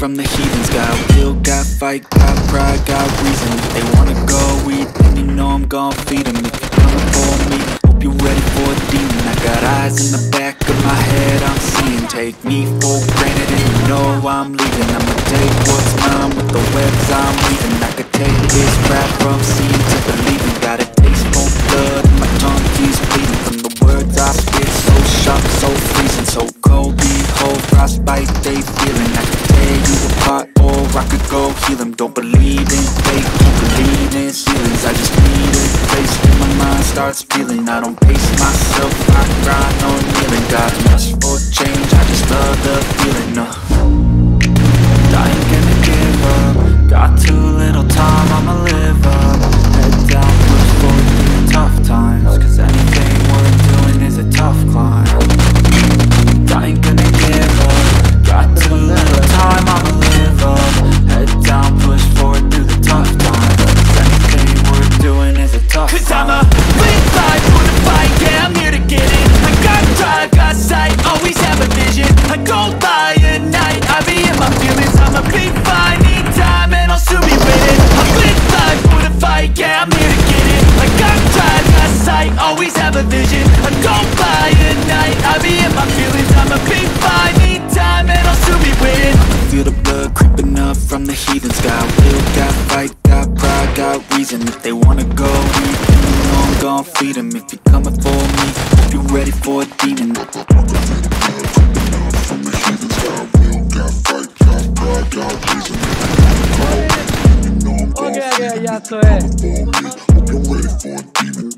from the heathens. Got will, got fight, got pride, got reason. If they wanna go eat, then you know I'm gon' feed them. If you're coming for me, hope you're ready for a demon. I got eyes in the back of my head, I'm seeing. Take me for granted and you know I'm leaving. I'ma take what's mine with the webs I'm weaving. I could take this rap from seeing to believing. Got a taste for blood and my tongue keeps bleeding. From the words I spit, so sharp, so freezing. So cold, behold, frostbite they feeling. I could tear you apart or I could go heal them. Don't believe in fate, don't believe in ceilings. I just need a place where my mind starts feeling. I don't pace myself, I grind on kneeling. Got lust for change, I just love the feeling. I ain't gonna give up, got too little time, I'ma live up. Head down, push forward through the tough times, cause anything worth doing is a tough climb. I ain't gonna give up, got too little time, I'ma live up. Head down, push forward through the tough times, cause anything worth doing is a tough climb. Cause I'm a live life for the fight, yeah I'm here to get it. I got drive, got sight, always have a vision. I go by at night, I be in my feelings. I'ma be fine, need time and I'll soon be winning. I live life for the fight, yeah I'm here to get it. I got drive, got sight, always have a vision. I go by at night, I be in my feelings. I'ma be fine, need time and I'll soon be winning. I can feel the blood creeping up from the heathens. Got will, got fight, got pride, got reason. If they wanna go eat, then you know I'm gon' feed them. If you're coming for me, hope you're ready for a demon. Ok, ya esto es.